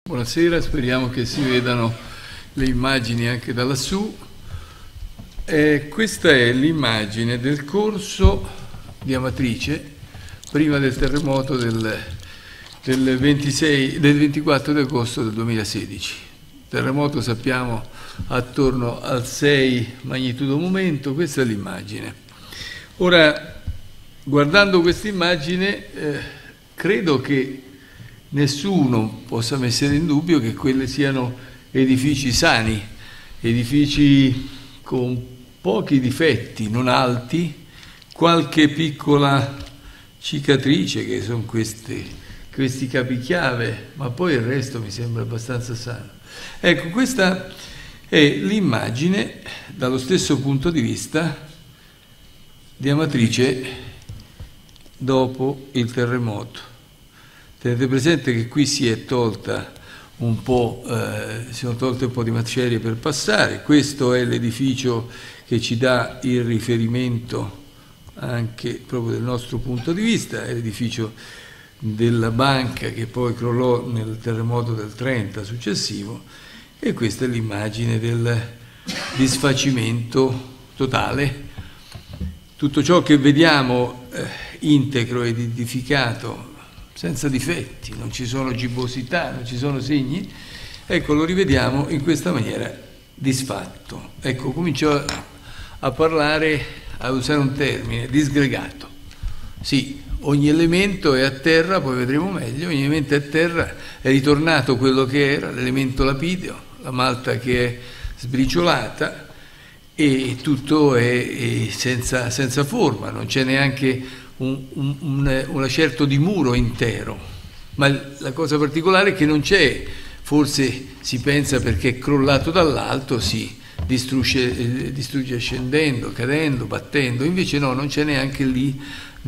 Buonasera, speriamo che si vedano le immagini anche da lassù. Questa è l'immagine del corso di Amatrice prima del terremoto del 24 di agosto del 2016. Terremoto, sappiamo, attorno al 6 magnitudo momento. Questa è l'immagine. Ora, guardando questa immagine, credo che nessuno possa mettere in dubbio che quelle siano edifici sani, edifici con pochi difetti, non alti, qualche piccola cicatrice che sono questi capichiave, ma poi il resto mi sembra abbastanza sano. Ecco, questa è l'immagine dallo stesso punto di vista di Amatrice dopo il terremoto. Tenete presente che qui si è tolta un po', si sono tolte un po' di macerie per passare. Questo è l'edificio che ci dà il riferimento anche proprio del nostro punto di vista, è l'edificio della banca che poi crollò nel terremoto del 30 successivo, e questa è l'immagine del disfacimento totale. Tutto ciò che vediamo integro ed edificato, senza difetti, non ci sono gibbosità, non ci sono segni, ecco, lo rivediamo in questa maniera disfatto. Ecco, comincio a parlare, a usare un termine, disgregato. Sì, ogni elemento è a terra, poi vedremo meglio, ogni elemento è a terra, è ritornato quello che era, l'elemento lapideo, la malta che è sbriciolata, e tutto è senza forma, non c'è neanche un lacerto di muro intero, ma la cosa particolare è che non c'è, forse si pensa perché è crollato dall'alto, si distrugge scendendo, cadendo, battendo, invece no, non c'è neanche lì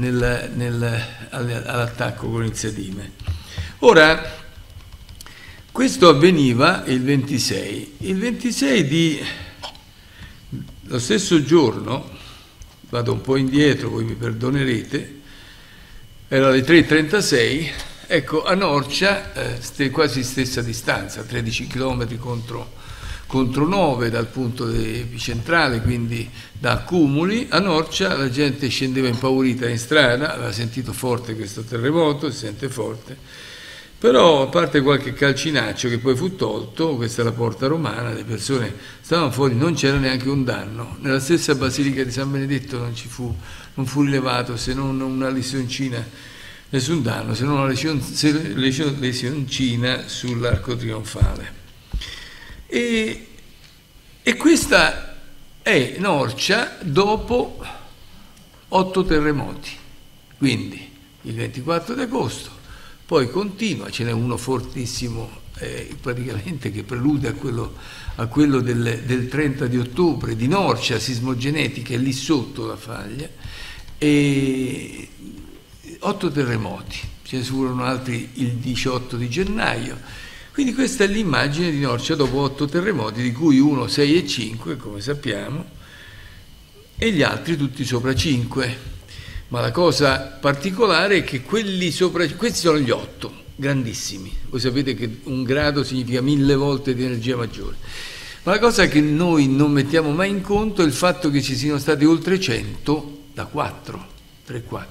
all'attacco con il sedime. Ora, questo avveniva il 26. Il 26 lo stesso giorno, vado un po' indietro, voi mi perdonerete, era alle 3:36, ecco, a Norcia, quasi stessa distanza, 13 km contro 9 dal punto epicentrale, quindi da Accumuli, a Norcia la gente scendeva impaurita in strada, aveva sentito forte questo terremoto, si sente forte, però a parte qualche calcinaccio che poi fu tolto, questa è la porta romana, le persone stavano fuori, non c'era neanche un danno. Nella stessa Basilica di San Benedetto non fu rilevato, se non una lesioncina, nessun danno, se non una lesioncina sull'arco trionfale. E questa è Norcia dopo 8 terremoti, quindi il 24 di agosto. Poi continua, ce n'è uno fortissimo, praticamente che prelude a quello del 30 di ottobre di Norcia, sismogenetica, è lì sotto la faglia, e 8 terremoti, ce ne furono altri il 18 di gennaio. Quindi questa è l'immagine di Norcia dopo 8 terremoti, di cui uno 6 e 5, come sappiamo, e gli altri tutti sopra 5. Ma la cosa particolare è che questi sono gli 8, grandissimi. Voi sapete che un grado significa 1000 volte di energia maggiore. Ma la cosa che noi non mettiamo mai in conto è il fatto che ci siano stati oltre 100 da 4, 3-4.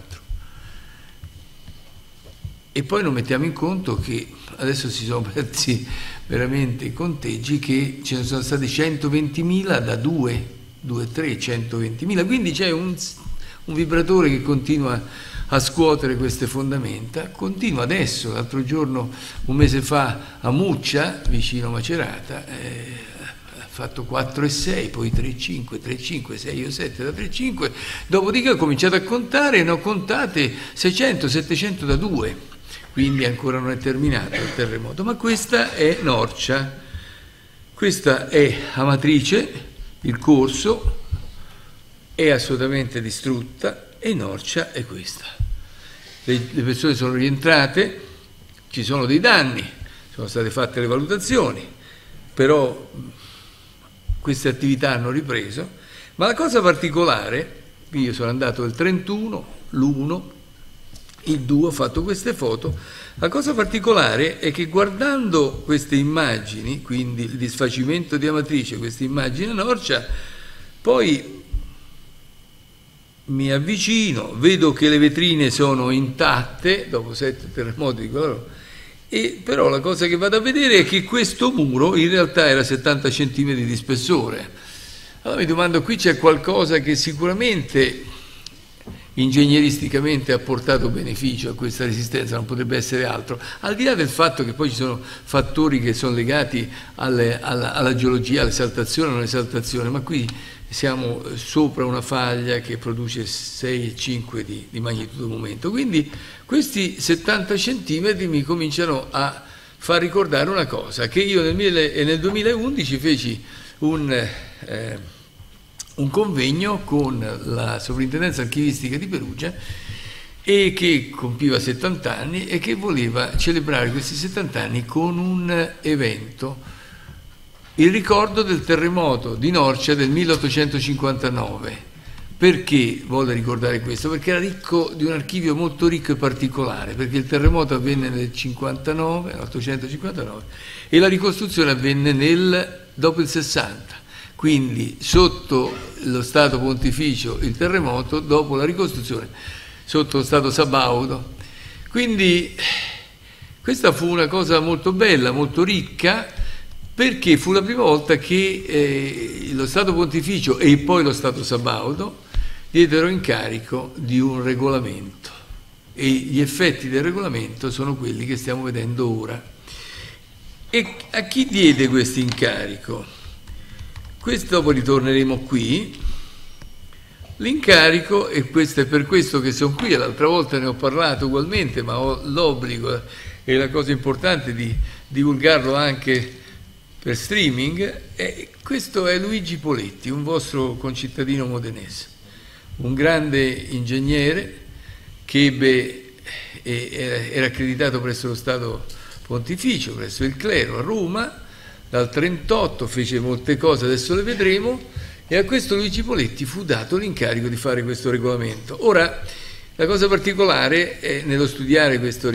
E poi non mettiamo in conto che adesso si sono persi veramente i conteggi, che ce ne sono stati 120.000 da 2, 3, 120.000. Quindi c'è un vibratore che continua a scuotere queste fondamenta, continua adesso. L'altro giorno, un mese fa, a Muccia, vicino Macerata, ha fatto 4,6, poi 3,5, 3,5, 6 7 da 3,5, dopodiché ho cominciato a contare e ne ho contate 600, 700 da 2, quindi ancora non è terminato il terremoto. Ma questa è Norcia, questa è Amatrice, il corso è assolutamente distrutta, e Norcia è questa. Le persone sono rientrate, ci sono dei danni, sono state fatte le valutazioni, però queste attività hanno ripreso. Ma la cosa particolare, io sono andato il 31, l'1, il duo ha fatto queste foto. La cosa particolare è che guardando queste immagini, quindi il disfacimento di Amatrice, queste immagini a Norcia, poi mi avvicino, vedo che le vetrine sono intatte dopo 7 terremoti di coloro, e però la cosa che vado a vedere è che questo muro in realtà era 70 cm di spessore. Allora mi domando, qui c'è qualcosa che sicuramente ingegneristicamente ha portato beneficio a questa resistenza, non potrebbe essere altro, al di là del fatto che poi ci sono fattori che sono legati alla geologia, all'esaltazione o non esaltazione, ma qui siamo sopra una faglia che produce 6,5 di magnitudo momento, quindi questi 70 centimetri mi cominciano a far ricordare una cosa, che io nel 2011 feci un convegno con la Sovrintendenza Archivistica di Perugia, e che compiva 70 anni e che voleva celebrare questi 70 anni con un evento, il ricordo del terremoto di Norcia del 1859. Perché volle ricordare questo? Perché era ricco di un archivio molto ricco e particolare, perché il terremoto avvenne nel 1859 e la ricostruzione avvenne dopo il 60. Quindi sotto lo Stato Pontificio il terremoto, dopo la ricostruzione sotto lo Stato Sabaudo. Quindi questa fu una cosa molto bella, molto ricca, perché fu la prima volta che lo Stato Pontificio e poi lo Stato Sabaudo diedero incarico di un regolamento, e gli effetti del regolamento sono quelli che stiamo vedendo ora. E a chi diede questo incarico? Questo dopo ritorneremo qui. L'incarico, e questo è per questo che sono qui, l'altra volta ne ho parlato ugualmente, ma ho l'obbligo e la cosa importante di divulgarlo anche per streaming, questo è Luigi Poletti, un vostro concittadino modenese, un grande ingegnere che era accreditato presso lo Stato Pontificio, presso il clero a Roma. Dal 1938 fece molte cose, adesso le vedremo, e a questo Luigi Poletti fu dato l'incarico di fare questo regolamento. Ora, la cosa particolare nello studiare questo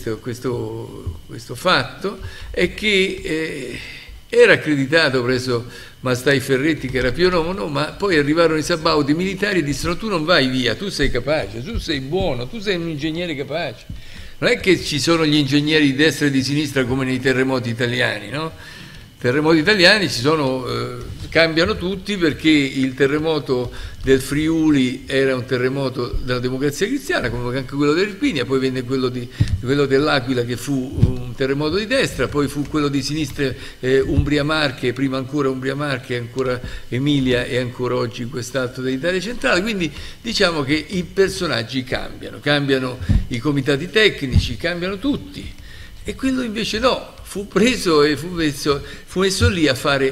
fatto è che era accreditato presso Mastai Ferretti, che era Pionono, ma poi arrivarono i Sabauti militari e dissero: tu non vai via, tu sei capace, tu sei buono, tu sei un ingegnere capace. Non è che ci sono gli ingegneri di destra e di sinistra come nei terremoti italiani, no? Terremoti italiani cambiano tutti, perché il terremoto del Friuli era un terremoto della Democrazia Cristiana, come anche quello dell'Irpinia, poi venne quello dell'Aquila, che fu un terremoto di destra, poi fu quello di sinistra, Umbria-Marche, prima ancora Umbria-Marche, ancora Emilia e ancora oggi quest'altro dell'Italia centrale. Quindi diciamo che i personaggi cambiano i comitati tecnici, cambiano tutti. E quello invece no, fu preso e fu messo lì a fare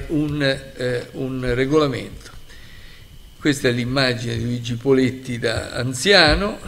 un regolamento. Questa è l'immagine di Luigi Poletti da anziano.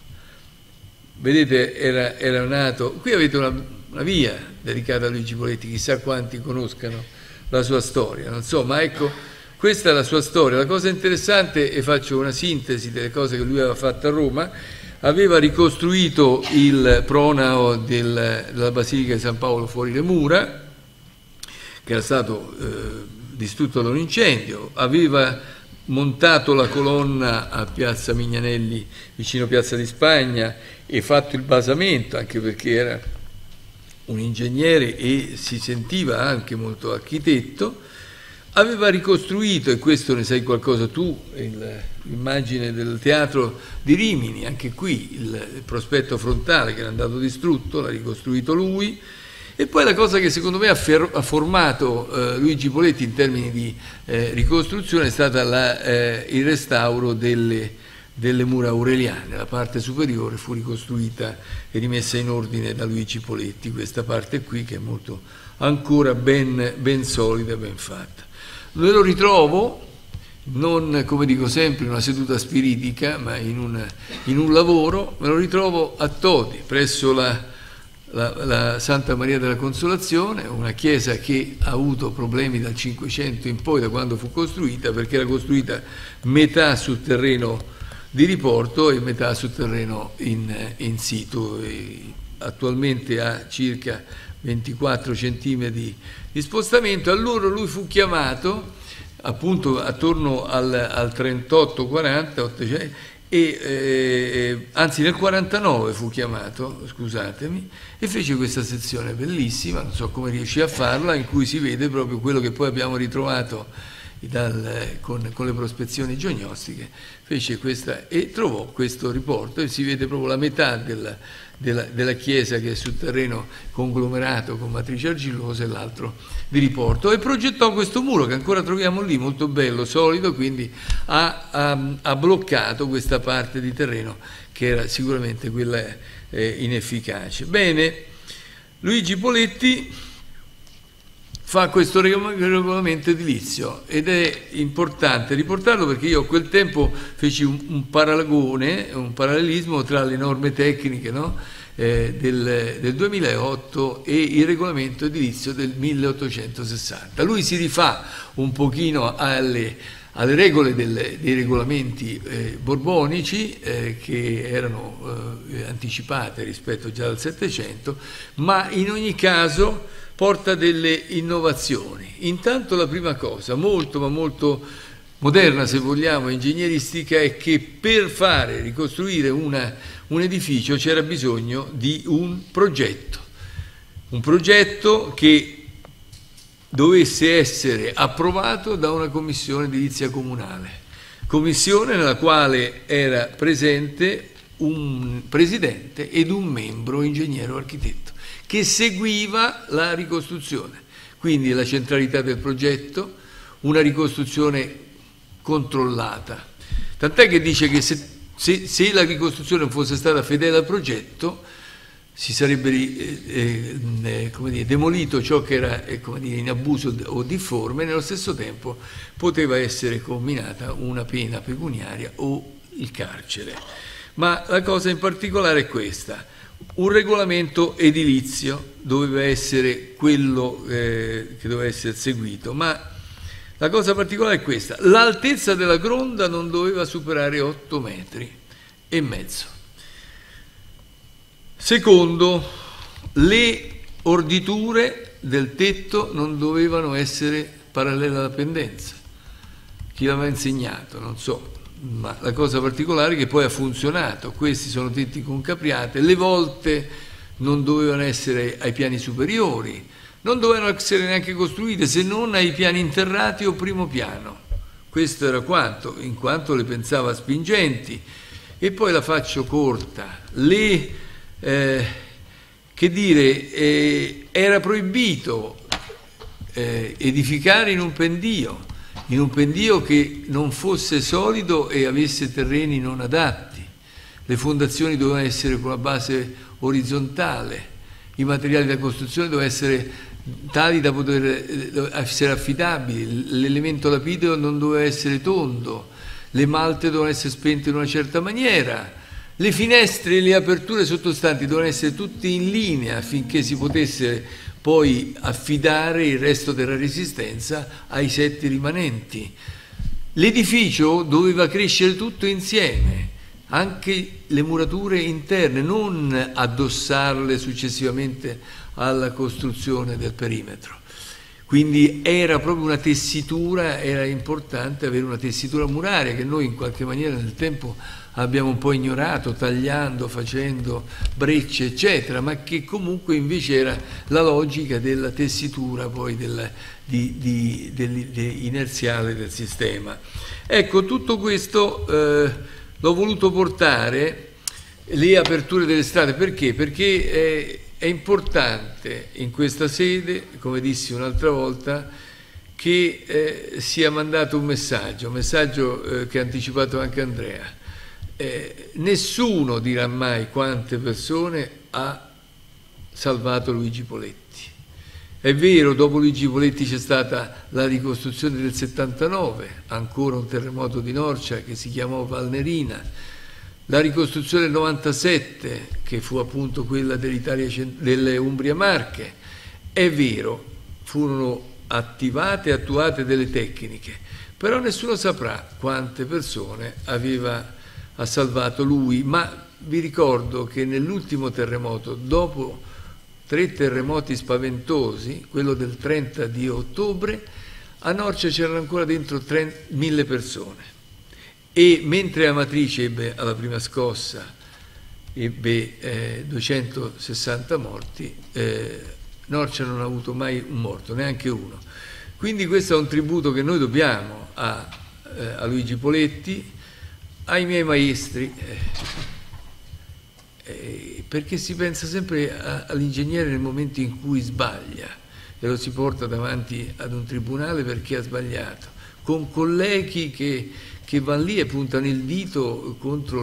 Vedete, era nato... Qui avete una via dedicata a Luigi Poletti, chissà quanti conoscano la sua storia, non so, ma ecco, questa è la sua storia. La cosa interessante, e faccio una sintesi delle cose che lui aveva fatto a Roma: aveva ricostruito il pronao della Basilica di San Paolo fuori le mura, che era stato distrutto da un incendio, aveva montato la colonna a Piazza Mignanelli, vicino Piazza di Spagna, e fatto il basamento, anche perché era un ingegnere e si sentiva anche molto architetto. Aveva ricostruito, e questo ne sai qualcosa tu, l'immagine del teatro di Rimini, anche qui il prospetto frontale che era andato distrutto, l'ha ricostruito lui. E poi la cosa che secondo me ha formato Luigi Poletti in termini di ricostruzione è stata il restauro delle mura aureliane. La parte superiore fu ricostruita e rimessa in ordine da Luigi Poletti, questa parte qui che è molto ancora ben solida, ben fatta. Me lo ritrovo, non come dico sempre in una seduta spiritica, ma in un lavoro. Me lo ritrovo a Todi, presso la Santa Maria della Consolazione, una chiesa che ha avuto problemi dal 500 in poi, da quando fu costruita, perché era costruita metà sul terreno di riporto e metà sul terreno in situ. Attualmente ha circa 24 centimetri di spostamento. Allora lui fu chiamato appunto attorno al 38-40, anzi nel 49 fu chiamato, scusatemi, e fece questa sezione bellissima, non so come riuscì a farla, in cui si vede proprio quello che poi abbiamo ritrovato con le prospezioni geognostiche. Fece questa e trovò questo riporto, e si vede proprio la metà della chiesa che è sul terreno conglomerato con matrice argillosa e l'altro di riporto, e progettò questo muro che ancora troviamo lì, molto bello, solido, quindi ha bloccato questa parte di terreno che era sicuramente quella inefficace. Bene, Luigi Poletti fa questo regolamento edilizio, ed è importante riportarlo perché io a quel tempo feci un paragone, un parallelismo tra le norme tecniche, no? Del 2008 e il regolamento edilizio del 1860. Lui si rifà un pochino alle regole dei regolamenti borbonici che erano anticipate rispetto già al Settecento, ma in ogni caso porta delle innovazioni. Intanto la prima cosa, molto ma molto moderna se vogliamo, ingegneristica, è che per fare ricostruire un edificio c'era bisogno di un progetto che dovesse essere approvato da una commissione edilizia comunale, commissione nella quale era presente un presidente ed un membro ingegnere o architetto che seguiva la ricostruzione, quindi la centralità del progetto, una ricostruzione controllata, tant'è che dice che se la ricostruzione fosse stata fedele al progetto si sarebbe demolito ciò che era in abuso o difforme, e nello stesso tempo poteva essere comminata una pena pecuniaria o il carcere. Ma la cosa in particolare è questa: un regolamento edilizio doveva essere quello che doveva essere seguito, ma la cosa particolare è questa: l'altezza della gronda non doveva superare 8,5 metri. Secondo, le orditure del tetto non dovevano essere parallele alla pendenza. Chi l'aveva insegnato? Non so. Ma la cosa particolare è che poi ha funzionato. Questi sono tetti con capriate, le volte non dovevano essere ai piani superiori, non dovevano essere neanche costruite se non ai piani interrati o primo piano. Questo era quanto, in quanto le pensava spingenti. E poi la faccio corta, era proibito edificare in un pendio che non fosse solido e avesse terreni non adatti. Le fondazioni dovevano essere con la base orizzontale, i materiali da costruzione dovevano essere tali da poter essere affidabili, l'elemento lapideo non doveva essere tondo, le malte dovevano essere spente in una certa maniera, le finestre e le aperture sottostanti dovevano essere tutte in linea affinché si potesse poi affidare il resto della resistenza ai 7 rimanenti. L'edificio doveva crescere tutto insieme, anche le murature interne, non addossarle successivamente alla costruzione del perimetro. Quindi era proprio una tessitura, era importante avere una tessitura muraria che noi in qualche maniera nel tempo abbiamo un po' ignorato, tagliando, facendo brecce eccetera, ma che comunque invece era la logica della tessitura poi inerziale del sistema. Ecco, tutto questo l'ho voluto portare, le aperture delle strade, perché? Perché è importante in questa sede, come dissi un'altra volta, che sia mandato un messaggio che ha anticipato anche Andrea. Nessuno dirà mai quante persone ha salvato Luigi Poletti. È vero, dopo Luigi Poletti c'è stata la ricostruzione del 79, ancora un terremoto di Norcia che si chiamò Valnerina, la ricostruzione del 97, che fu appunto quella delle Umbria Marche. È vero, furono attuate delle tecniche, però nessuno saprà quante persone aveva ha salvato lui, ma vi ricordo che nell'ultimo terremoto, dopo 3 terremoti spaventosi, quello del 30 di ottobre, a Norcia c'erano ancora dentro 1000 persone, e mentre Amatrice ebbe alla prima scossa ebbe 260 morti, Norcia non ha avuto mai un morto, neanche uno. Quindi questo è un tributo che noi dobbiamo a Luigi Poletti, ai miei maestri, perché si pensa sempre all'ingegnere nel momento in cui sbaglia e lo si porta davanti ad un tribunale perché ha sbagliato, con colleghi che vanno lì e puntano il dito contro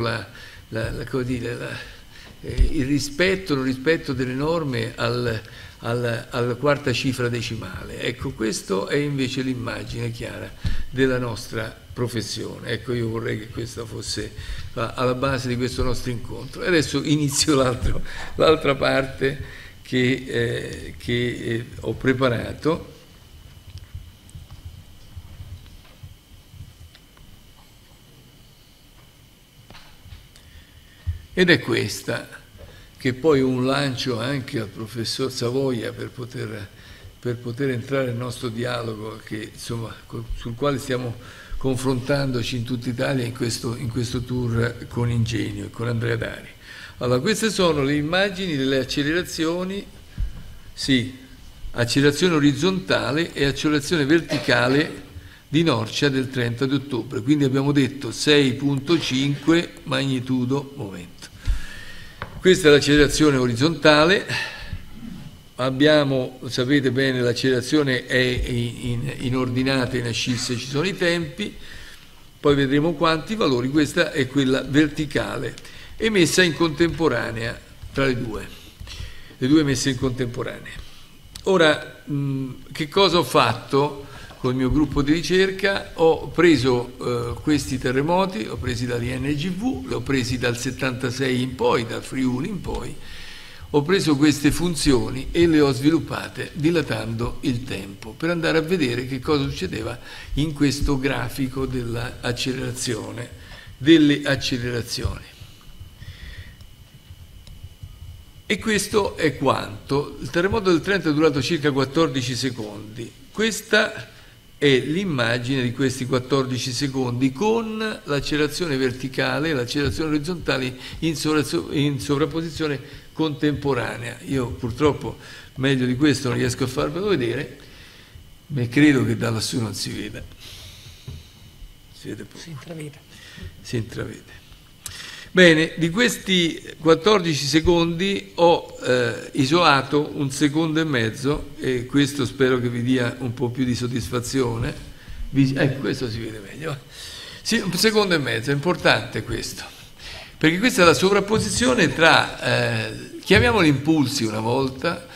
il rispetto, non rispetto delle norme alla quarta cifra decimale. Ecco, questo è invece l'immagine chiara della nostra professione. Ecco, io vorrei che questa fosse alla base di questo nostro incontro. E adesso inizio l'altra parte che ho preparato. Ed è questa, che poi è un lancio anche al professor Savoia per poter entrare nel nostro dialogo, che, insomma, sul quale stiamo confrontandoci in tutta Italia in questo tour con Ingegno e con Andrea Dari. Allora, queste sono le immagini delle accelerazioni, sì, accelerazione orizzontale e accelerazione verticale di Norcia del 30 di ottobre, quindi abbiamo detto 6.5 magnitudo momento. Questa è l'accelerazione orizzontale, abbiamo, sapete bene, l'accelerazione è in ordinate, in ascisse ci sono i tempi, poi vedremo quanti valori. Questa è quella verticale e messa in contemporanea tra le due messe in contemporanea. Ora, che cosa ho fatto? Col mio gruppo di ricerca ho preso questi terremoti, li ho presi dall'INGV, li ho presi dal 76 in poi, dal Friuli in poi, ho preso queste funzioni e le ho sviluppate dilatando il tempo per andare a vedere che cosa succedeva in questo grafico dell'accelerazione, delle accelerazioni. E questo è quanto. Il terremoto del 30 è durato circa 14 secondi. Questa è l'immagine di questi 14 secondi con l'accelerazione verticale e l'accelerazione orizzontale in sovrapposizione contemporanea. Io purtroppo meglio di questo non riesco a farvelo vedere, ma credo che da lassù non si veda. Si vede poco. Si intravede. Bene, di questi 14 secondi ho isolato 1,5 secondi e questo spero che vi dia un po' più di soddisfazione. Ecco, questo si vede meglio. Sì, 1,5 secondi, è importante questo, perché questa è la sovrapposizione tra, chiamiamoli impulsi una volta,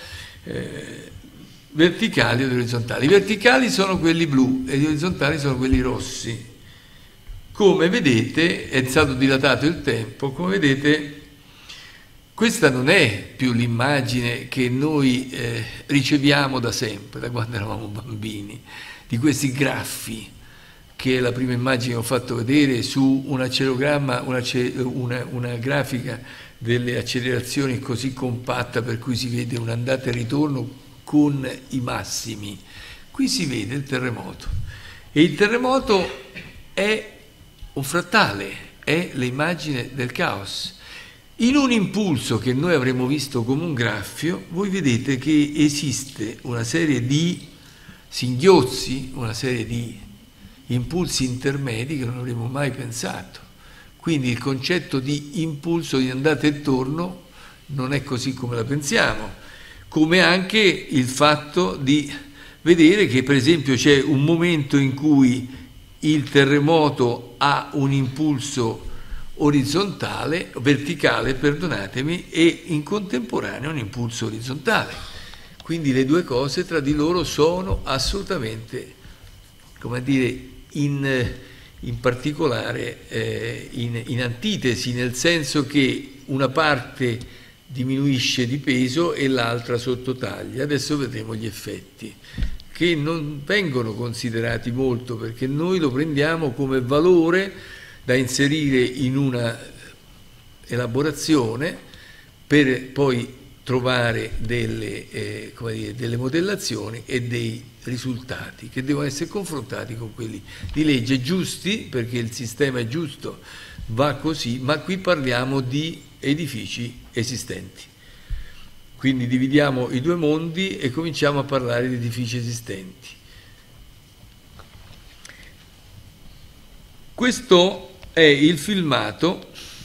verticali ed orizzontali. I verticali sono quelli blu e gli orizzontali sono quelli rossi. Come vedete, è stato dilatato il tempo, come vedete, questa non è più l'immagine che noi riceviamo da sempre, da quando eravamo bambini, di questi graffi, che è la prima immagine che ho fatto vedere su un accelerogramma, una grafica delle accelerazioni così compatta per cui si vede un'andata e ritorno con i massimi. Qui si vede il terremoto e il terremoto è un frattale, è l'immagine del caos. In un impulso che noi avremmo visto come un graffio, voi vedete che esiste una serie di singhiozzi, una serie di impulsi intermedi che non avremmo mai pensato. Quindi il concetto di impulso di andata e torno non è così come la pensiamo, come anche il fatto di vedere che per esempio c'è un momento in cui il terremoto ha un impulso orizzontale, verticale, perdonatemi, e in contemporanea un impulso orizzontale. Quindi le due cose tra di loro sono assolutamente, come dire, in particolare in antitesi, nel senso che una parte diminuisce di peso e l'altra sottotaglia. Adesso vedremo gli effetti, che non vengono considerati molto perché noi lo prendiamo come valore da inserire in una elaborazione per poi trovare delle, come dire, delle modellazioni e dei risultati che devono essere confrontati con quelli di legge, giusti, perché il sistema è giusto, va così, ma qui parliamo di edifici esistenti. Quindi dividiamo i due mondi e cominciamo a parlare di edifici esistenti. Questo è il filmato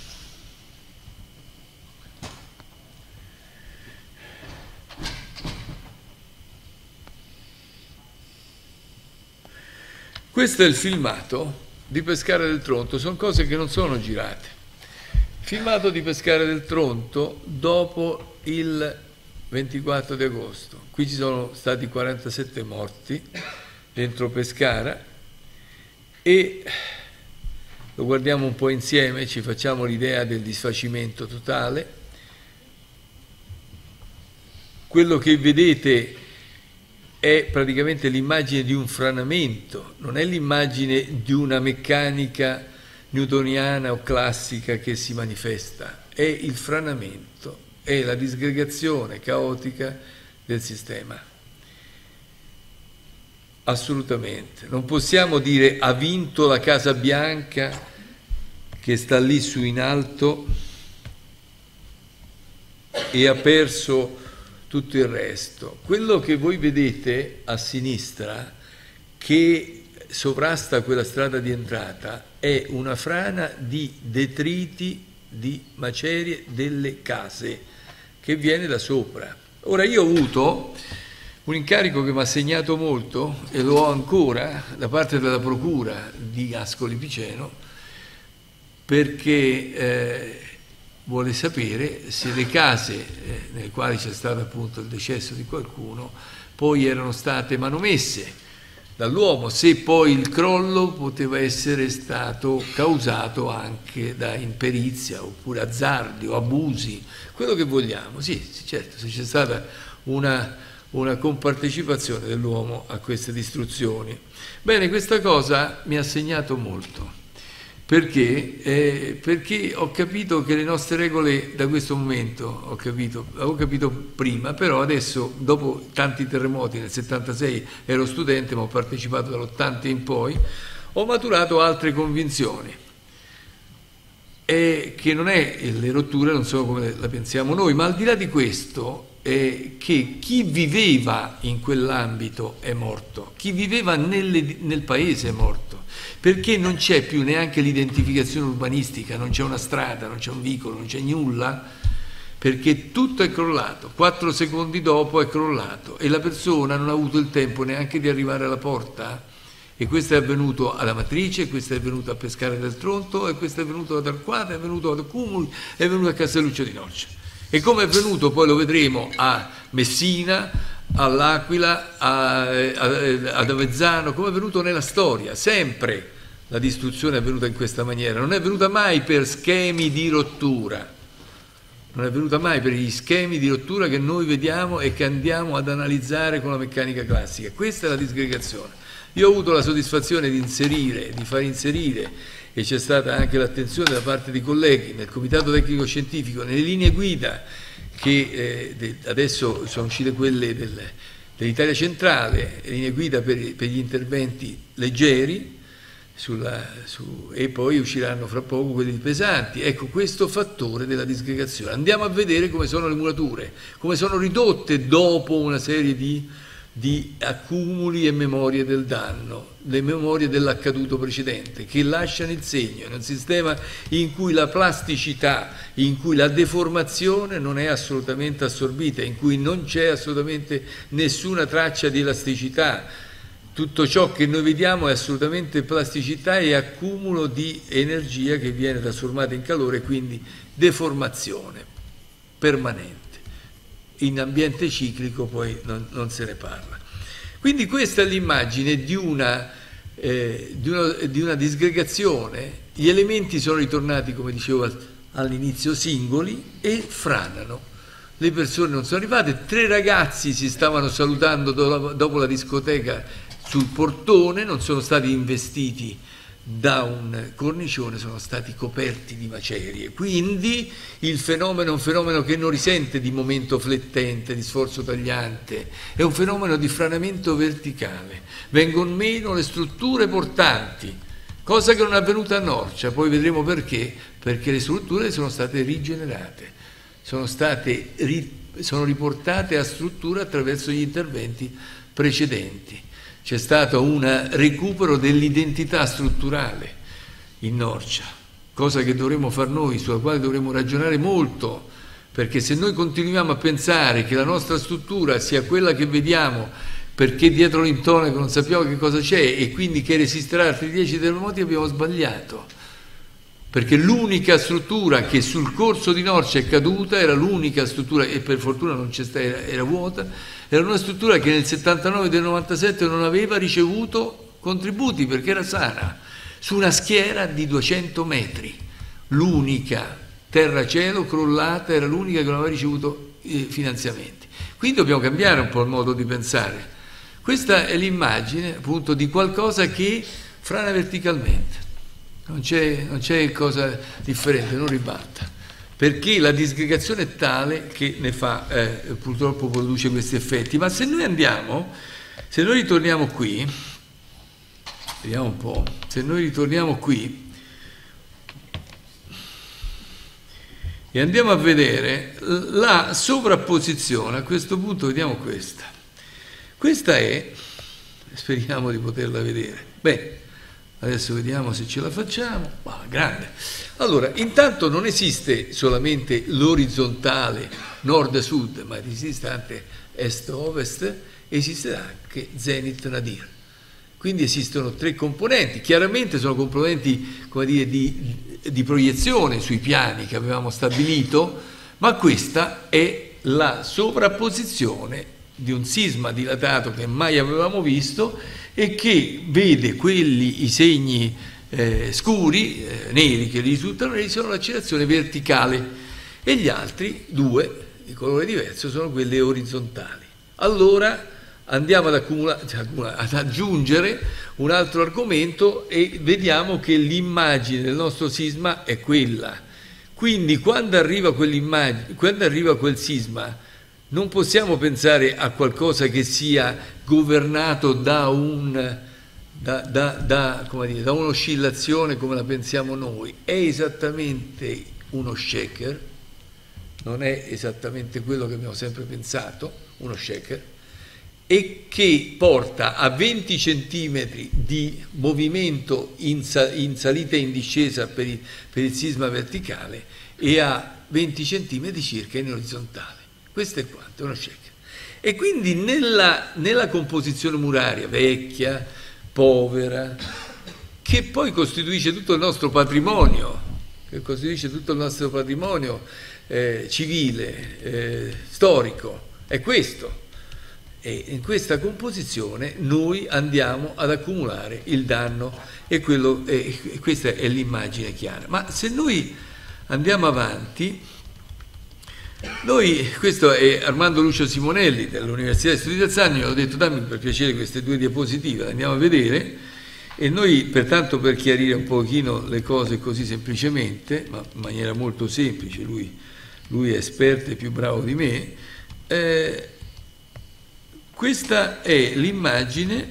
Questo è il filmato di Pescara del Tronto, sono cose che non sono girate. Filmato di Pescara del Tronto dopo il 24 di agosto. Qui ci sono stati 47 morti dentro Pescara e lo guardiamo un po' insieme, ci facciamo l'idea del disfacimento totale. Quello che vedete è praticamente l'immagine di un franamento, non è l'immagine di una meccanica newtoniana o classica che si manifesta, è il franamento, è la disgregazione caotica del sistema. Assolutamente. Non possiamo dire ha vinto la Casa Bianca che sta lì su in alto e ha perso tutto il resto. Quello che voi vedete a sinistra che sovrasta quella strada di entrata è una frana di detriti, di macerie delle case che viene da sopra. Ora io ho avuto un incarico che mi ha segnato molto e lo ho ancora da parte della Procura di Ascoli Piceno, perché vuole sapere se le case nelle quali c'è stato appunto il decesso di qualcuno poi erano state manomesse dall'uomo, se poi il crollo poteva essere stato causato anche da imperizia oppure azzardi o abusi, quello che vogliamo. Sì, certo, se c'è stata una compartecipazione dell'uomo a queste distruzioni. Bene, questa cosa mi ha segnato molto. Perché? Perché ho capito che le nostre regole da questo momento, avevo capito prima, però adesso dopo tanti terremoti, nel 76 ero studente ma ho partecipato dall'80 in poi, ho maturato altre convinzioni, e che non è, le rotture non sono come la pensiamo noi, ma al di là di questo che chi viveva in quell'ambito è morto, chi viveva nel paese è morto, perché non c'è più neanche l'identificazione urbanistica, non c'è una strada, non c'è un vicolo, non c'è nulla, perché tutto è crollato, 4 secondi dopo è crollato e la persona non ha avuto il tempo neanche di arrivare alla porta. E questo è avvenuto ad Amatrice, questo è avvenuto a Pescara del Tronto, e questo è avvenuto ad Arquata, è avvenuto ad Accumuli, è avvenuto a Castelluccio di Norcia. E come è avvenuto, poi lo vedremo, a Messina, all'Aquila, ad Avezzano, come è avvenuto nella storia. Sempre la distruzione è avvenuta in questa maniera, non è avvenuta mai per schemi di rottura, non è avvenuta mai per gli schemi di rottura che noi vediamo e che andiamo ad analizzare con la meccanica classica. Questa è la disgregazione. Io ho avuto la soddisfazione di far inserire, e c'è stata anche l'attenzione da parte di colleghi nel Comitato Tecnico Scientifico, nelle linee guida che adesso sono uscite quelle dell'Italia Centrale, linee guida per gli interventi leggeri, e poi usciranno fra poco quelli pesanti. Ecco, questo fattore della disgregazione. Andiamo a vedere come sono le murature, come sono ridotte dopo una serie di accumuli e memorie del danno, le memorie dell'accaduto precedente, che lasciano il segno in un sistema in cui la plasticità, in cui la deformazione non è assolutamente assorbita, in cui non c'è assolutamente nessuna traccia di elasticità. Tutto ciò che noi vediamo è assolutamente plasticità e accumulo di energia che viene trasformata in calore, quindi deformazione permanente. In ambiente ciclico poi non se ne parla. Quindi questa è l'immagine di una disgregazione. Gli elementi sono ritornati, come dicevo all'inizio, singoli e franano. Le persone non sono arrivate, 3 ragazzi si stavano salutando dopo la discoteca sul portone, non sono stati investiti da un cornicione sono stati coperti di macerie. Quindi il fenomeno è un fenomeno che non risente di momento flettente, di sforzo tagliante, è un fenomeno di franamento verticale. Vengono meno le strutture portanti, cosa che non è avvenuta a Norcia, poi vedremo perché le strutture sono state rigenerate, sono riportate a struttura attraverso gli interventi precedenti. C'è stato un recupero dell'identità strutturale in Norcia, cosa che dovremmo fare noi, sulla quale dovremmo ragionare molto, perché se noi continuiamo a pensare che la nostra struttura sia quella che vediamo, perché dietro l'intonaco non sappiamo che cosa c'è e quindi che resisterà altri 10 terremoti, abbiamo sbagliato. Perché l'unica struttura che sul corso di Norcia è caduta era l'unica struttura, e per fortuna non c'è stata, era vuota, era una struttura che nel 79 e del 97 non aveva ricevuto contributi perché era sana, su una schiera di 200 metri. L'unica terra-cielo crollata era l'unica che non aveva ricevuto finanziamenti. Quindi dobbiamo cambiare un po' il modo di pensare. Questa è l'immagine appunto di qualcosa che frana verticalmente. Non c'è cosa differente, non ribalta, perché la disgregazione è tale che ne fa, purtroppo produce questi effetti. Ma se noi ritorniamo qui, vediamo un po', se noi ritorniamo qui e andiamo a vedere la sovrapposizione, a questo punto vediamo questa è, speriamo di poterla vedere, beh, adesso vediamo se ce la facciamo. Grande. Allora, intanto non esiste solamente l'orizzontale nord-sud, ma esiste anche est-ovest, esiste anche zenit-nadir. Quindi esistono 3 componenti. Chiaramente sono componenti, come dire, di proiezione sui piani che avevamo stabilito, ma questa è la sovrapposizione di un sisma dilatato che mai avevamo visto e che vede i segni scuri, neri, che risultano neri, sono l'accelerazione verticale, e gli altri 2 di colore diverso sono quelle orizzontali. Allora andiamo ad aggiungere un altro argomento e vediamo che l'immagine del nostro sisma è quella. Quindi quando arriva quel sisma, non possiamo pensare a qualcosa che sia governato da un'oscillazione come la pensiamo noi. È esattamente uno shaker, non è esattamente quello che abbiamo sempre pensato, uno shaker, e che porta a 20 centimetri di movimento in salita e in discesa per il sisma verticale e a 20 centimetri circa in orizzontale. Questo è quanto, è uno shaker. E quindi nella composizione muraria vecchia, povera, che poi costituisce tutto il nostro patrimonio, civile, storico, è questo. E in questa composizione noi andiamo ad accumulare il danno e questa è l'immagine chiara. Ma se noi andiamo avanti, questo è Armando Lucio Simonelli dell'Università di Studi d'Azzanni, ho detto dammi per piacere queste 2 diapositive, andiamo a vedere, e noi pertanto, per chiarire un pochino le cose così semplicemente, ma in maniera molto semplice, lui è esperto e più bravo di me, questa è l'immagine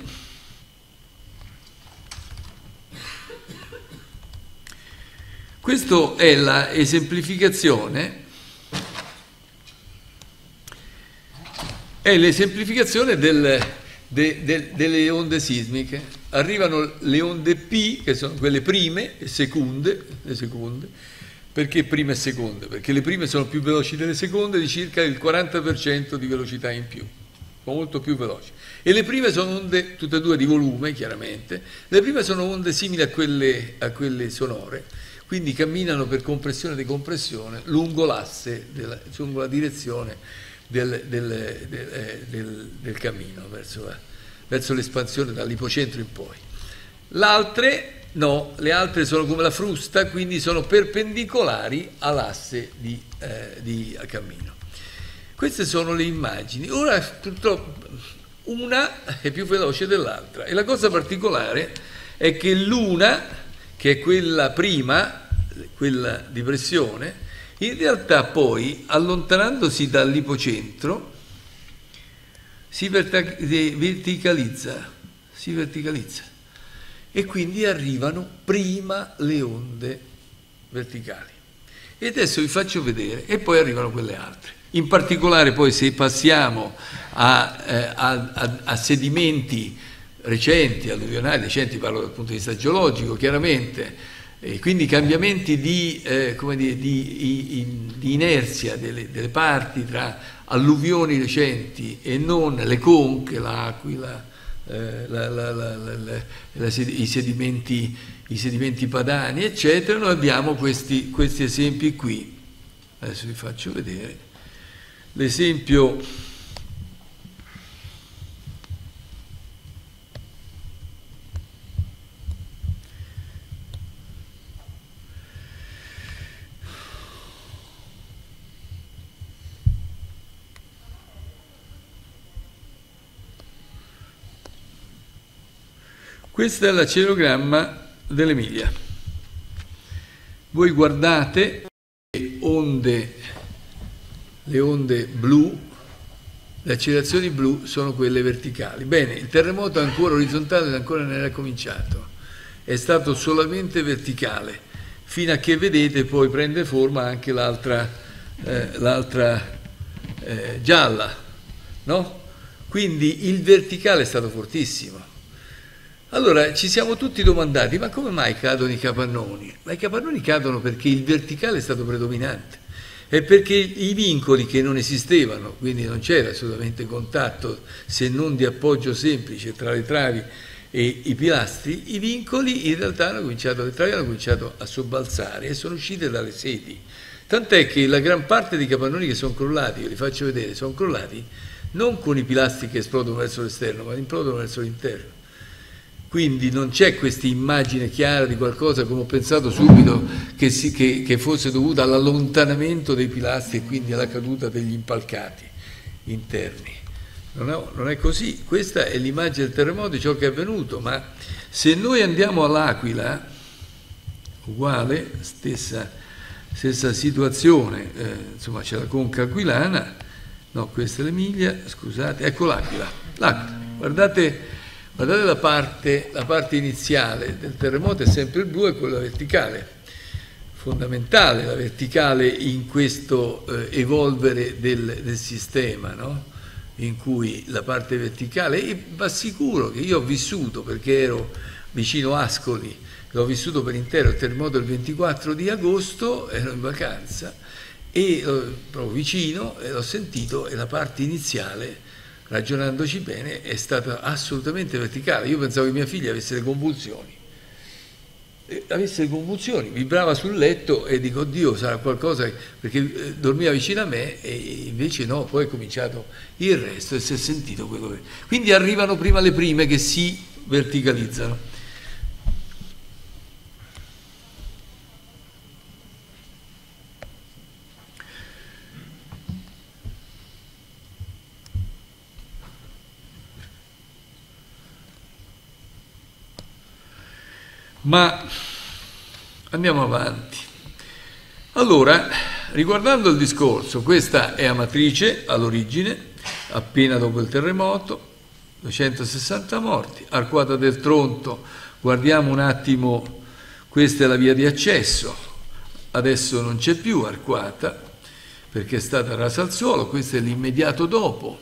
questa è la esemplificazione. È l'esemplificazione delle onde sismiche. Arrivano le onde P, che sono quelle prime e le seconde. Perché prime e seconde? Perché le prime sono più veloci delle seconde di circa il 40% di velocità in più, molto più veloci. E le prime sono onde, tutte e 2 di volume, chiaramente. Le prime sono onde simili a quelle sonore, quindi camminano per compressione e decompressione lungo l'asse, lungo la direzione del cammino verso l'espansione dall'ipocentro in poi. Le altre sono come la frusta, quindi sono perpendicolari all'asse di cammino. Queste sono le immagini. Ora purtroppo una è più veloce dell'altra e la cosa particolare è che l'una che è quella prima, quella di pressione, in realtà poi, allontanandosi dall'ipocentro, si verticalizza e quindi arrivano prima le onde verticali. E adesso vi faccio vedere, e poi arrivano quelle altre. In particolare poi se passiamo a sedimenti recenti, alluvionali recenti, parlo dal punto di vista geologico chiaramente, quindi cambiamenti di inerzia delle parti tra alluvioni recenti e non le conche, l'Aquila, i sedimenti padani, eccetera. Noi abbiamo questi esempi qui. Adesso vi faccio vedere l'esempio. Questo è l'acerogramma dell'Emilia. Voi guardate le onde blu, le accelerazioni blu sono quelle verticali. Bene, il terremoto ancora orizzontale ancora non era cominciato, è stato solamente verticale, fino a che vedete poi prende forma anche l'altra gialla, no? Quindi il verticale è stato fortissimo. Allora ci siamo tutti domandati, ma come mai cadono i capannoni? Ma i capannoni cadono perché il verticale è stato predominante e perché i vincoli che non esistevano, quindi non c'era assolutamente contatto se non di appoggio semplice tra le travi e i pilastri, i vincoli in realtà le travi hanno cominciato a sobbalzare e sono uscite dalle sedi. Tant'è che la gran parte dei capannoni che sono crollati, ve li faccio vedere, sono crollati non con i pilastri che esplodono verso l'esterno, ma esplodono verso l'interno. Quindi non c'è questa immagine chiara di qualcosa, come ho pensato subito, che fosse dovuta all'allontanamento dei pilastri e quindi alla caduta degli impalcati interni. Non è così, questa è l'immagine del terremoto di ciò che è avvenuto, ma se noi andiamo all'Aquila, uguale, stessa situazione, insomma c'è la conca aquilana, no, questa è l'Emilia, scusate, ecco l'Aquila, guardate la parte iniziale del terremoto è sempre il blu, è quella verticale, fondamentale la verticale in questo evolvere del sistema, no? In cui la parte verticale, e va sicuro che io ho vissuto, perché ero vicino Ascoli, l'ho vissuto per intero il terremoto il 24 di agosto, ero in vacanza, e proprio vicino, e l'ho sentito, e la parte iniziale, ragionandoci bene, è stata assolutamente verticale. Io pensavo che mia figlia avesse le convulsioni, vibrava sul letto e dico, oddio, sarà qualcosa, perché dormiva vicino a me, e invece no, poi è cominciato il resto e si è sentito quello che... Quindi arrivano prima le prime che si verticalizzano. Ma andiamo avanti. Allora, riguardando il discorso, questa è Amatrice all'origine, appena dopo il terremoto, 260 morti, Arquata del Tronto, guardiamo un attimo, questa è la via di accesso, adesso non c'è più Arquata perché è stata rasa al suolo, questo è l'immediato dopo,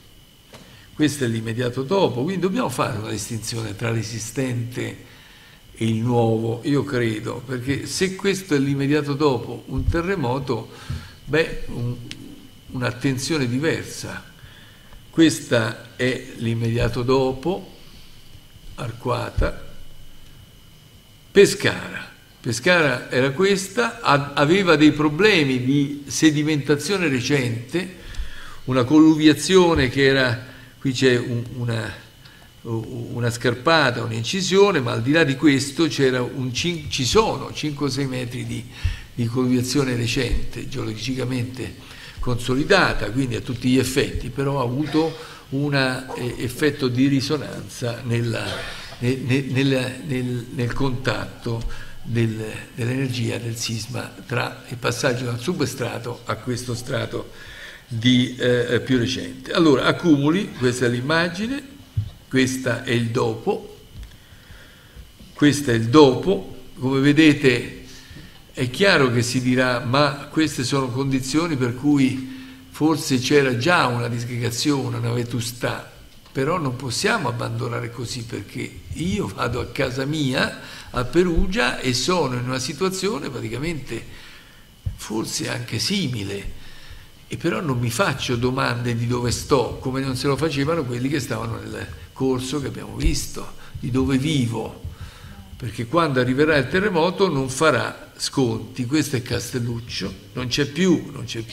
quindi dobbiamo fare una distinzione tra l'esistente e il nuovo, io credo, perché se questo è l'immediato dopo un terremoto, beh, un'attenzione diversa. Questa è l'immediato dopo, Arquata, Pescara. Pescara era questa, aveva dei problemi di sedimentazione recente, una colluviazione che era, qui c'è una scarpata, un'incisione, ma al di là di questo ci sono 5-6 metri di colluviazione recente, geologicamente consolidata, quindi a tutti gli effetti, però ha avuto un effetto di risonanza nel contatto dell'energia del sisma tra il passaggio dal substrato a questo strato più recente. Allora, accumuli, questa è l'immagine, questa è il dopo, questo è il dopo. Come vedete è chiaro che si dirà, ma queste sono condizioni per cui forse c'era già una disgregazione, una vetustà, però non possiamo abbandonare così, perché io vado a casa mia a Perugia e sono in una situazione praticamente forse anche simile, e però non mi faccio domande di dove sto, come non se lo facevano quelli che stavano nel corso che abbiamo visto, di dove vivo, perché quando arriverà il terremoto non farà sconti. Questo è Castelluccio, non c'è più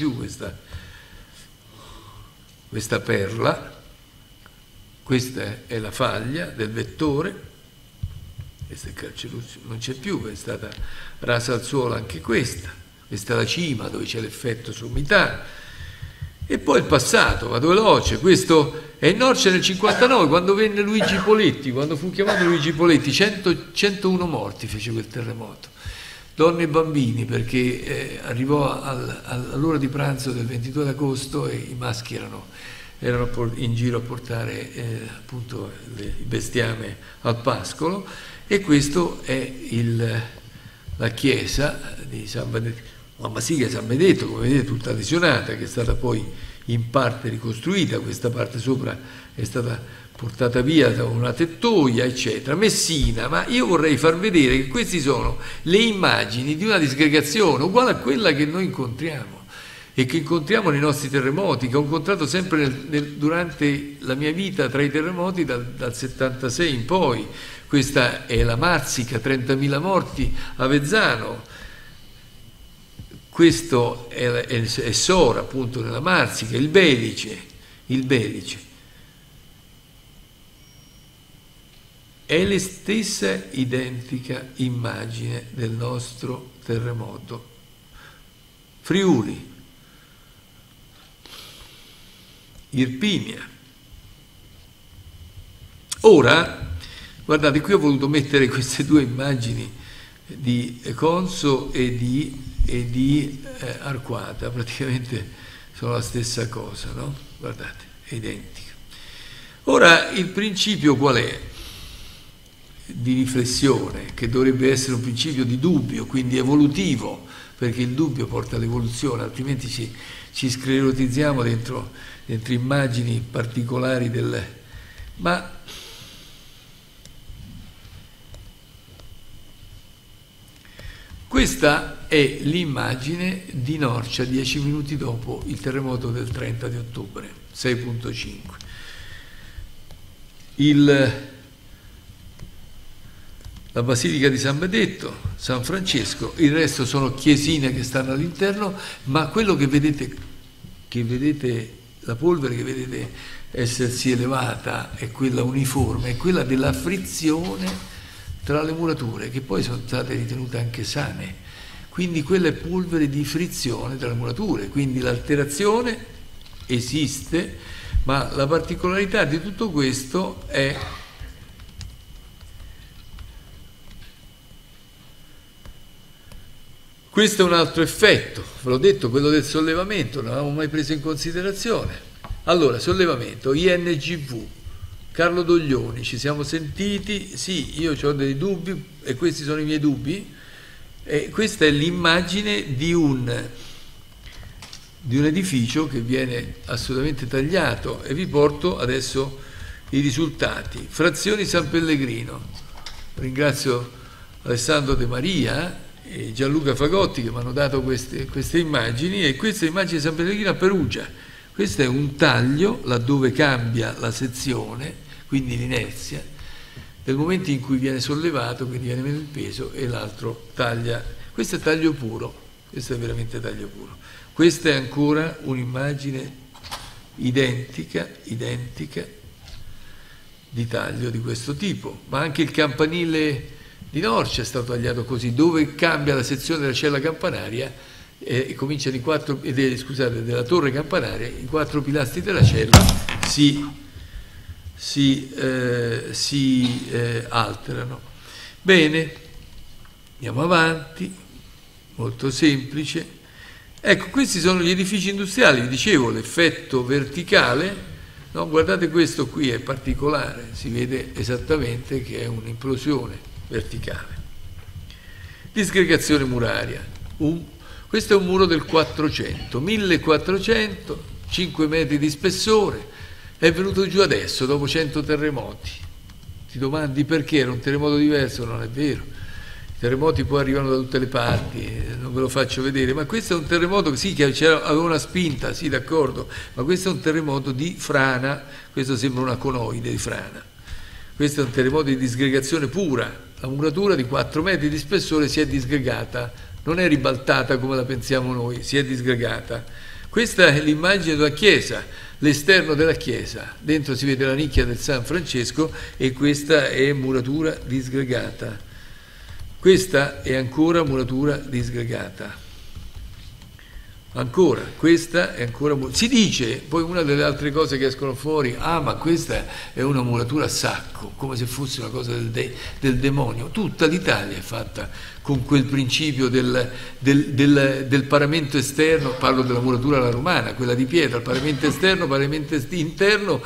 questa perla, questa è la faglia del vettore, questo è Castelluccio, non c'è più, è stata rasa al suolo anche questa è la cima dove c'è l'effetto sommità. E poi il passato, vado veloce, questo è in Norcia nel 59, quando venne Luigi Poletti, quando fu chiamato Luigi Poletti, 101 morti fece quel terremoto, donne e bambini, perché arrivò all'ora di pranzo del 22 agosto e i maschi erano in giro a portare appunto il bestiame al pascolo. E questo è la chiesa di San Benedetto, la basilica di San Benedetto, come vedete tutta lesionata, che è stata poi in parte ricostruita, questa parte sopra è stata portata via da una tettoia, eccetera. Messina, ma io vorrei far vedere che queste sono le immagini di una disgregazione uguale a quella che noi incontriamo e che incontriamo nei nostri terremoti, che ho incontrato sempre durante la mia vita tra i terremoti dal 76 in poi. Questa è la Marsica, 30.000 morti, Avezzano. Questo è Sora, appunto, nella Marsica, il Belice. È la stessa identica immagine del nostro terremoto. Friuli, Irpinia. Ora, guardate, qui ho voluto mettere queste due immagini di Conso e di Arquata, praticamente sono la stessa cosa, no? Guardate, è identica. Ora, il principio qual è? Di riflessione, che dovrebbe essere un principio di dubbio, quindi evolutivo, perché il dubbio porta all'evoluzione, altrimenti ci sclerotizziamo dentro immagini particolari ma questa è l'immagine di Norcia 10 minuti dopo il terremoto del 30 di ottobre, 6.5. La Basilica di San Benedetto, San Francesco, il resto sono chiesine che stanno all'interno, ma quello che vedete, la polvere che vedete essersi elevata è quella uniforme, è quella della frizione tra le murature, che poi sono state ritenute anche sane. Quindi quella è polvere di frizione tra le murature, quindi l'alterazione esiste, ma la particolarità di tutto questo è questo è un altro effetto, ve l'ho detto, quello del sollevamento, non avevamo mai preso in considerazione. Allora, sollevamento, INGV, Carlo Doglioni, ci siamo sentiti, sì, io ho dei dubbi e questi sono i miei dubbi, e questa è l'immagine di un edificio che viene assolutamente tagliato e vi porto adesso i risultati. Frazioni San Pellegrino, ringrazio Alessandro De Maria e Gianluca Fagotti che mi hanno dato queste immagini, e questa immagine di San Pellegrino a Perugia. Questo è un taglio laddove cambia la sezione, quindi l'inerzia, nel momento in cui viene sollevato, quindi viene meno il peso, e l'altro taglia. Questo è taglio puro, questo è veramente taglio puro. Questa è ancora un'immagine identica di taglio di questo tipo, ma anche il campanile di Norcia è stato tagliato così, dove cambia la sezione della cella campanaria e cominciano della torre campanaria, i 4 pilastri della cella si alterano. Bene, Andiamo avanti, molto semplice. Ecco, questi sono gli edifici industriali, vi dicevo, l'effetto verticale, no? Guardate questo qui è particolare, si vede esattamente che è un'implosione verticale. Disgregazione muraria, questo è un muro del 400, 1400, 5 metri di spessore, è venuto giù adesso, dopo 100 terremoti. Ti domandi perché era un terremoto diverso? Non è vero. I terremoti poi arrivano da tutte le parti, non ve lo faccio vedere, ma questo è un terremoto, sì, che aveva una spinta, sì, d'accordo, ma questo è un terremoto di frana, questo sembra una conoide di frana. Questo è un terremoto di disgregazione pura, la muratura di 4 metri di spessore si è disgregata, non è ribaltata come la pensiamo noi, si è disgregata. Questa è l'immagine della chiesa, l'esterno della chiesa, dentro si vede la nicchia del San Francesco e questa è muratura disgregata. Questa è ancora muratura disgregata. Ancora, questa è ancora... Si dice, poi una delle altre cose che escono fuori, ma questa è una muratura a sacco, come se fosse una cosa del demonio. Tutta l'Italia è fatta con quel principio del paramento esterno, parlo della muratura alla romana, quella di pietra, il paramento esterno, paramento interno,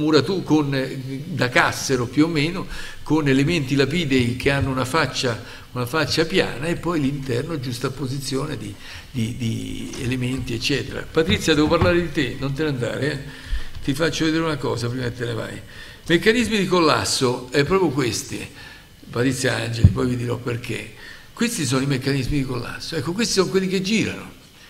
da cassero più o meno, con elementi lapidei che hanno una faccia piana e poi l'interno giustapposizione di elementi eccetera. Patrizia, devo parlare di te, non te ne andare, ti faccio vedere una cosa prima che te ne vai. Meccanismi di collasso è proprio questi, Patrizia Angeli, poi vi dirò perché. Questi sono i meccanismi di collasso, ecco, questi sono quelli che girano.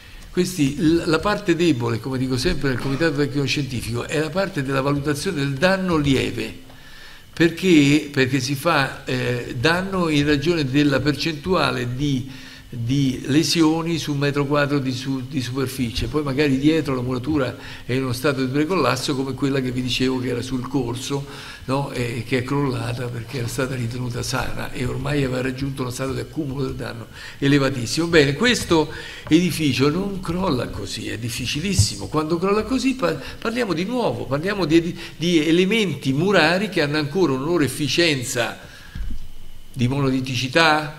La parte debole, come dico sempre nel comitato tecnico scientifico, è la parte della valutazione del danno lieve. Perché si fa danno in ragione della percentuale di lesioni su metro quadro di superficie, poi magari dietro la muratura è in uno stato di precollasso come quella che vi dicevo che era sul corso, no? E che è crollata perché era stata ritenuta sana e ormai aveva raggiunto uno stato di accumulo del danno elevatissimo. Bene, questo edificio non crolla così, è difficilissimo. Quando crolla così parliamo di nuovo, parliamo di elementi murari che hanno ancora una loro efficienza di monoliticità,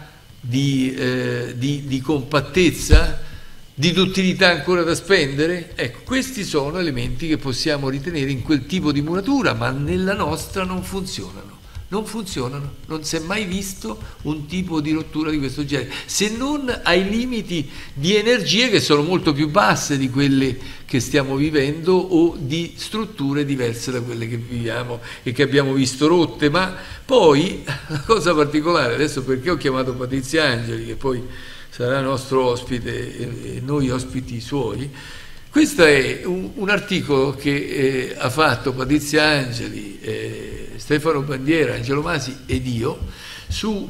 di compattezza, di duttilità ancora da spendere. Ecco, questi sono elementi che possiamo ritenere in quel tipo di muratura, ma nella nostra non funzionano. Non si è mai visto un tipo di rottura di questo genere, se non ai limiti di energie che sono molto più basse di quelle che stiamo vivendo o di strutture diverse da quelle che viviamo e che abbiamo visto rotte. Ma poi la cosa particolare, adesso perché ho chiamato Patrizia Angeli, che poi sarà nostro ospite e noi ospiti suoi, questo è un articolo che ha fatto Patrizia Angeli, Stefano Bandiera, Angelo Masi ed io su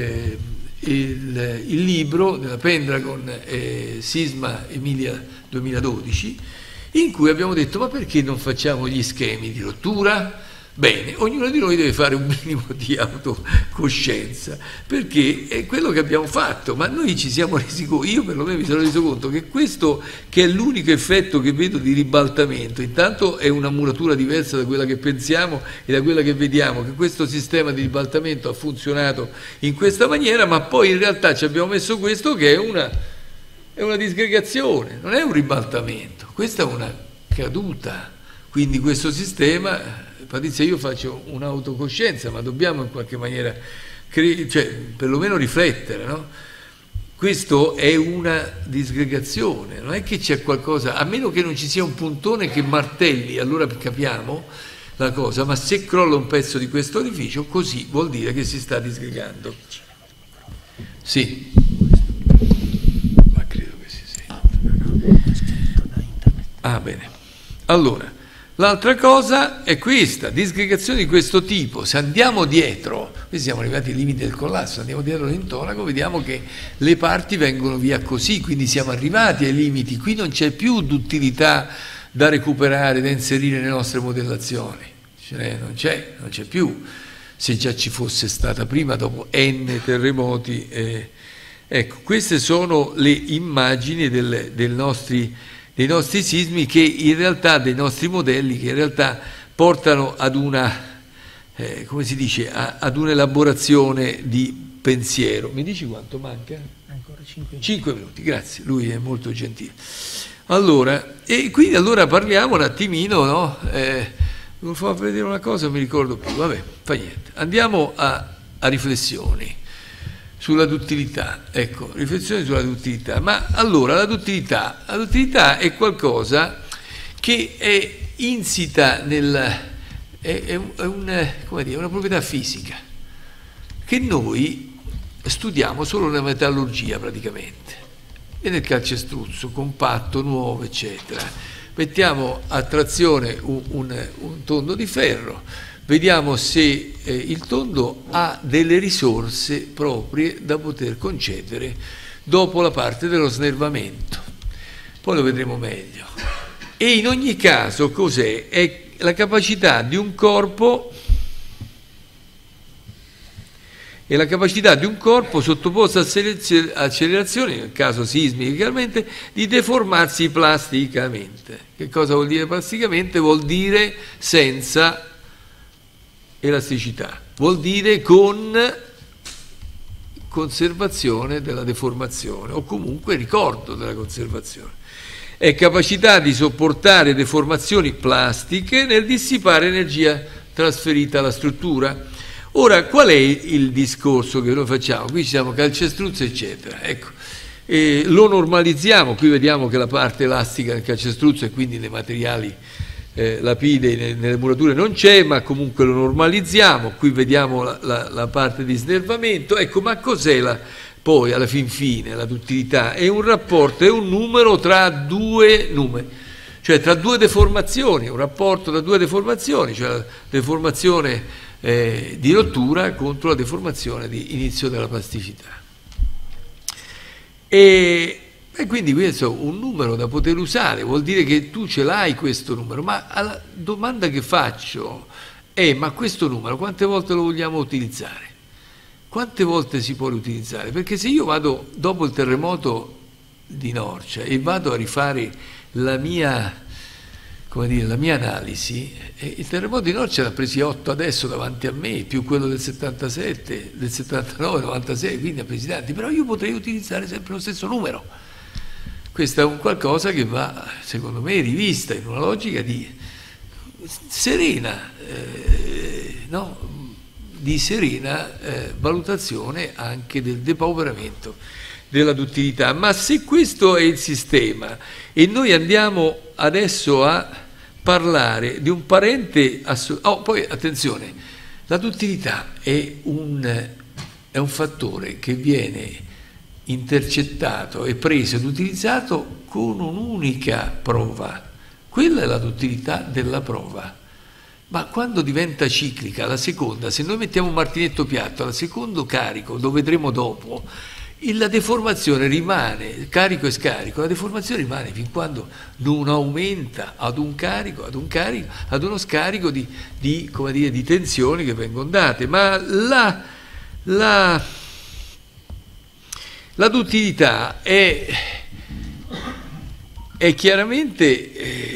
il libro della Pendragon Sisma Emilia 2012, in cui abbiamo detto: ma perché non facciamo gli schemi di rottura? Bene, ognuno di noi deve fare un minimo di autocoscienza, perché è quello che abbiamo fatto, ma noi ci siamo resi conto, io perlomeno mi sono reso conto che questo, che è l'unico effetto che vedo di ribaltamento, intanto è una muratura diversa da quella che pensiamo e da quella che vediamo, che questo sistema di ribaltamento ha funzionato in questa maniera, ma poi in realtà ci abbiamo messo questo che è una disgregazione, non è un ribaltamento, questa è una caduta, quindi questo sistema... Patrizia, io faccio un'autocoscienza, ma dobbiamo in qualche maniera perlomeno riflettere, no? Questo è una disgregazione, non è che c'è qualcosa, a meno che non ci sia un puntone che martelli, allora capiamo la cosa, ma se crolla un pezzo di questo edificio, così vuol dire che si sta disgregando. Sì, ma credo che si senta. Bene. Allora, l'altra cosa è questa, disgregazione di questo tipo. Se andiamo dietro, qui siamo arrivati ai limiti del collasso, andiamo dietro l'intonaco, vediamo che le parti vengono via così, quindi siamo arrivati ai limiti, qui non c'è più duttilità da recuperare, da inserire nelle nostre modellazioni, non c'è più, se già ci fosse stata prima, dopo N terremoti. Ecco, queste sono le immagini dei nostri sismi, che in realtà, dei nostri modelli, che in realtà portano ad una, come si dice, ad un'elaborazione di pensiero. Mi dici quanto manca? Ancora 5 minuti. 5 minuti, grazie, lui è molto gentile. Allora, e quindi allora parliamo un attimino, no? Devo far vedere una cosa, non mi ricordo più, vabbè, fa niente. Andiamo a riflessioni sulla duttilità, ecco, riflessioni sulla duttilità. Ma allora la duttilità è qualcosa che è insita è una proprietà fisica che noi studiamo solo nella metallurgia praticamente e nel calcestruzzo, compatto, nuovo, eccetera. Mettiamo a trazione un tondo di ferro, vediamo se il tondo ha delle risorse proprie da poter concedere dopo la parte dello snervamento. Poi lo vedremo meglio. E in ogni caso cos'è? È la capacità di un corpo sottoposto a accelerazioni, nel caso sismiche chiaramente, di deformarsi plasticamente. Che cosa vuol dire plasticamente? Vuol dire senza elasticità, vuol dire con conservazione della deformazione o comunque ricordo della conservazione. È capacità di sopportare deformazioni plastiche nel dissipare energia trasferita alla struttura. Ora, qual è il discorso che noi facciamo? Qui ci siamo calcestruzzo, eccetera. Ecco, lo normalizziamo, qui vediamo che la parte elastica del calcestruzzo e quindi nei materiali lapidei, nelle murature non c'è, ma comunque lo normalizziamo. Qui vediamo la parte di snervamento. Ecco, ma cos'è poi alla fin fine la duttilità? È un rapporto, è un numero tra due numeri, cioè tra due deformazioni, un rapporto tra due deformazioni, cioè la deformazione di rottura contro la deformazione di inizio della plasticità. E quindi questo è un numero da poter usare, vuol dire che tu ce l'hai questo numero, ma la domanda che faccio è: ma questo numero quante volte lo vogliamo utilizzare? Quante volte si può riutilizzare? Perché se io vado dopo il terremoto di Norcia e vado a rifare la mia analisi, il terremoto di Norcia ne ha presi 8 adesso davanti a me, più quello del 77, del 79, 96, quindi ha presi tanti, però io potrei utilizzare sempre lo stesso numero. Questo è un qualcosa che va, secondo me, rivista in una logica di serena, valutazione anche del depauperamento della duttilità. Ma se questo è il sistema e noi andiamo adesso a parlare di un parente poi attenzione, la duttilità è un fattore che viene intercettato e preso ed utilizzato con un'unica prova. Quella è la duttilità della prova. Ma quando diventa ciclica, la seconda, se noi mettiamo un martinetto piatto al secondo carico, lo vedremo dopo, la deformazione rimane, carico e scarico, la deformazione rimane fin quando non aumenta ad uno scarico di tensioni che vengono date. Ma la duttilità è chiaramente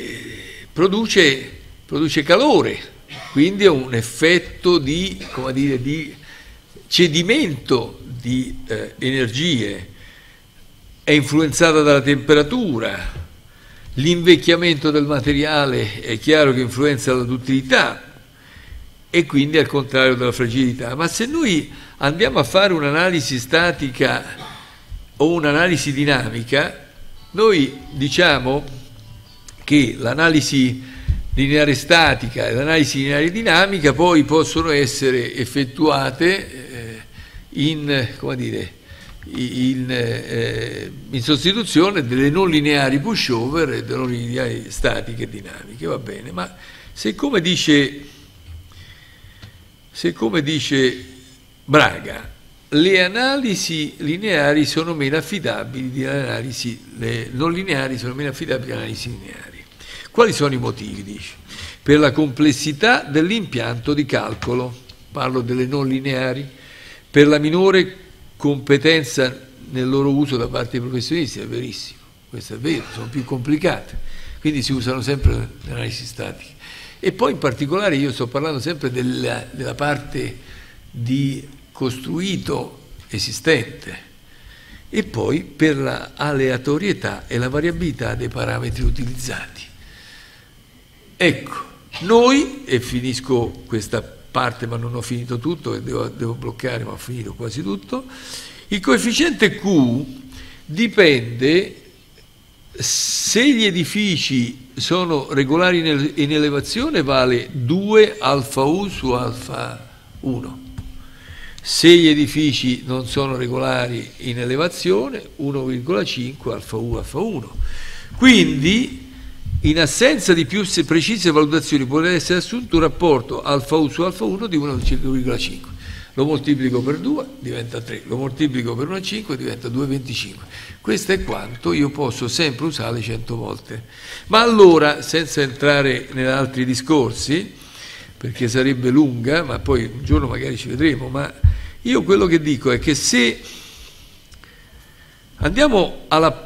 produce calore, quindi è un effetto di cedimento di energie, è influenzata dalla temperatura, l'invecchiamento del materiale è chiaro che influenza la duttilità e quindi al contrario della fragilità. Ma se noi andiamo a fare un'analisi statica o un'analisi dinamica, noi diciamo che l'analisi lineare statica e l'analisi lineare dinamica poi possono essere effettuate in sostituzione delle non lineari pushover e delle non lineari statiche e dinamiche, va bene, ma se come dice Braga, le analisi lineari sono meno affidabili delle analisi, le non lineari sono meno affidabili delle analisi lineari. Quali sono i motivi? Dice, per la complessità dell'impianto di calcolo, parlo delle non lineari, per la minore competenza nel loro uso da parte dei professionisti, è verissimo, questo è vero, sono più complicate, quindi si usano sempre le analisi statiche. E poi in particolare io sto parlando sempre della parte di costruito esistente, e poi per la aleatorietà e la variabilità dei parametri utilizzati. Ecco, noi, e finisco questa parte ma non ho finito tutto, devo bloccare, ma ho finito quasi tutto, il coefficiente Q dipende se gli edifici sono regolari in elevazione, vale 2 alfa U su alfa 1. Se gli edifici non sono regolari in elevazione, 1,5 alfa U alfa 1. Quindi, in assenza di più precise valutazioni, può essere assunto un rapporto alfa U su alfa 1 di 1,5. Lo moltiplico per 2, diventa 3. Lo moltiplico per 1,5, diventa 2,25. Questo è quanto io posso sempre usare 100 volte. Ma allora, senza entrare negli altri discorsi, perché sarebbe lunga, ma poi un giorno magari ci vedremo, ma io quello che dico è che se andiamo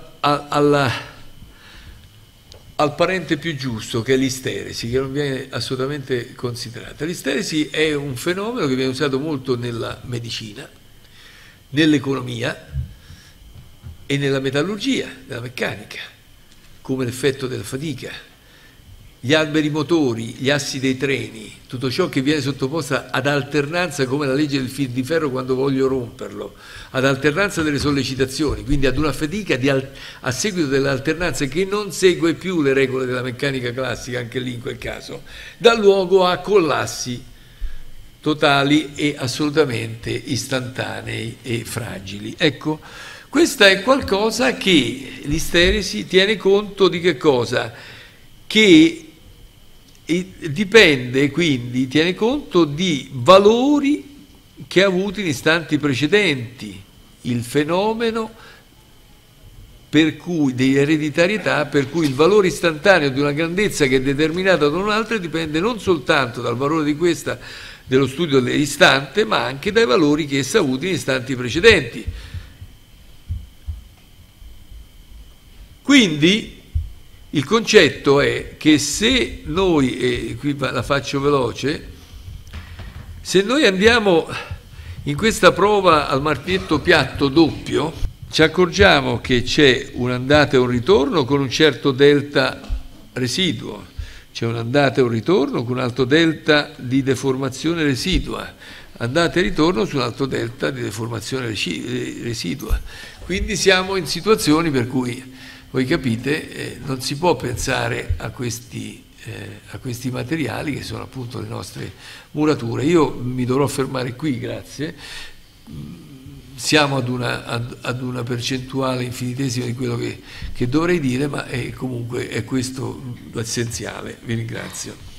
al parente più giusto, che è l'isteresi, che non viene assolutamente considerata. L'isteresi è un fenomeno che viene usato molto nella medicina, nell'economia e nella metallurgia, nella meccanica, come l'effetto della fatica. Gli alberi motori, gli assi dei treni, tutto ciò che viene sottoposto ad alternanza, come la legge del fil di ferro quando voglio romperlo, ad alternanza delle sollecitazioni, quindi ad una fatica a seguito dell'alternanza che non segue più le regole della meccanica classica, anche lì in quel caso, dà luogo a collassi totali e assolutamente istantanei e fragili. Ecco, questo è qualcosa che l'isteresi tiene conto di che cosa? Che dipende, quindi tiene conto di valori che ha avuto in istanti precedenti il fenomeno, per cui di ereditarietà, per cui il valore istantaneo di una grandezza che è determinata da un'altra dipende non soltanto dal valore di questa, dello studio dell'istante, ma anche dai valori che essa ha avuto in istanti precedenti. Quindi il concetto è che se noi, e qui la faccio veloce, se noi andiamo in questa prova al marchietto piatto doppio, ci accorgiamo che c'è un'andata e un ritorno con un certo delta residuo, c'è un'andata e un ritorno con un alto delta di deformazione residua, andata e ritorno su un alto delta di deformazione residua. Quindi siamo in situazioni per cui, voi capite, non si può pensare a questi materiali che sono appunto le nostre murature. Io mi dovrò fermare qui, grazie. Siamo ad una percentuale infinitesima di quello che dovrei dire, ma comunque è questo l'essenziale. Vi ringrazio.